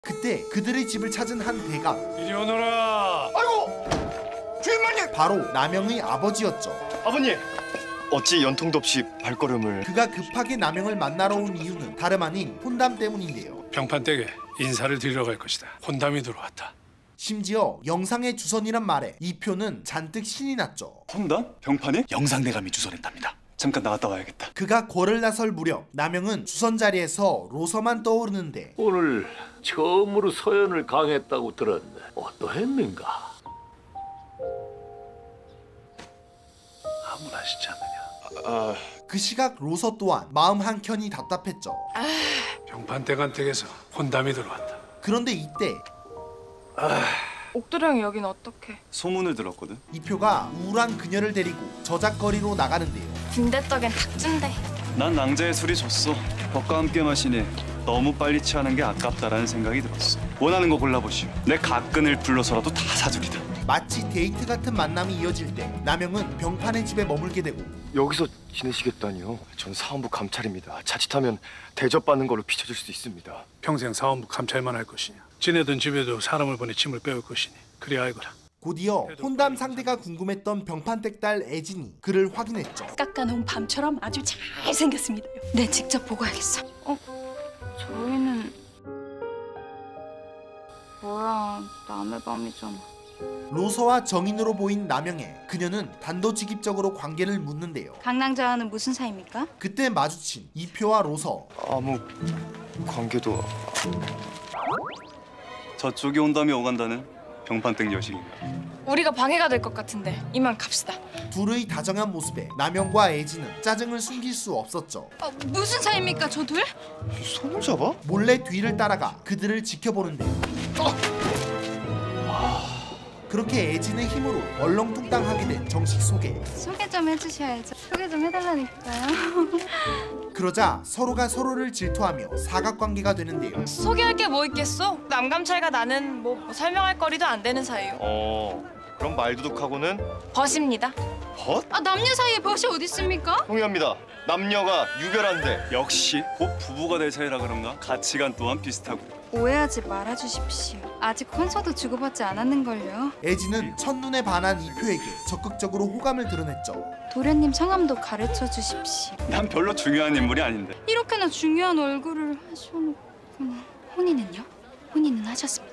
그때 그들의 집을 찾은 한 대감. 이리 오너라. 아이고! 주인마님! 바로 남영의 아버지였죠. 아버님! 어찌 연통도 없이 발걸음을... 그가 급하게 남영을 만나러 온 이유는 다름 아닌 혼담 때문인데요. 병판댁에 인사를 드리러 갈 것이다. 혼담이 들어왔다. 심지어 영상의 주선이란 말에 이표는 잔뜩 신이 났죠. 혼담? 병판이? 영상대감이 주선했답니다. 잠깐 나갔다 와야겠다. 그가 궐을 나설 무렵 남영은 주선 자리에서 로서만 떠오르는데 오늘 처음으로 서연을 강했다고 들었네. 어떠했는가? 아무나시지 않느냐? 그 시각 로서 또한 마음 한켠이 답답했죠. 병판댁한테서 혼담이 들어왔다. 그런데 이때 옥도령이 여긴 어떡해? 소문을 들었거든. 이표가 우울한 그녀를 데리고 저작거리로 나가는데요. 빈대떡엔 닭준대. 난 낭자의 술이 졌어. 덕과 함께 마시니 너무 빨리 취하는 게 아깝다라는 생각이 들었어. 원하는 거 골라보시오. 내 가끈을 불러서라도 다 사주리다. 마치 데이트 같은 만남이 이어질 때 남영은 병판의 집에 머물게 되고 여기서 지내시겠다니요? 전 사원부 감찰입니다. 자칫하면 대접받는 걸로 비춰질 수도 있습니다. 평생 사원부 감찰만 할 것이냐. 지내던 집에도 사람을 보내 짐을 빼올 것이니 그리 알거라. 곧이어 혼담 상대가 궁금했던 병판댁 딸 애진이 그를 확인했죠. 깎아놓은 밤처럼 아주 잘생겼습니다. 네, 직접 보고 와야겠어. 저희는 뭐야, 남의 밤이잖아. 로서와 정인으로 보인 남영에 그녀는 단도직입적으로 관계를 묻는데요. 강낭자와는 무슨 사이입니까? 그때 마주친 이표와 로서. 아무 관계도... 저쪽이 혼담이 오간다는 병판댁 여식인가. 우리가 방해가 될 것 같은데 이만 갑시다. 둘의 다정한 모습에 남영과 애진은 짜증을 숨길 수 없었죠. 무슨 사이입니까, 저 둘? 손을 잡아? 몰래 뒤를 따라가 그들을 지켜보는데요. 그렇게 애진의 힘으로 얼렁뚱땅하게 된 정식 소개. 소개 좀 해주셔야죠. 소개 좀 해달라니까요. 그러자 서로가 서로를 질투하며 사각관계가 되는데요. 소개할 게 뭐 있겠어? 남감찰과 나는 뭐 설명할 거리도 안 되는 사이요. 그럼 말두둑하고는 벗입니다. 벗? 남녀 사이에 벗이 어디 있습니까? 동의합니다. 남녀가 유별한데. 역시 곧 부부가 될 사이라 그런가? 가치관 또한 비슷하고. 오해하지 말아주십시오. 아직 혼서도 주고받지 않았는걸요. 애진은 첫눈에 반한 이표에게 적극적으로 호감을 드러냈죠. 도련님 성함도 가르쳐 주십시오. 난 별로 중요한 인물이 아닌데. 이렇게나 중요한 얼굴을 하셔놓고는. 혼인은요? 혼인은 하셨습니까?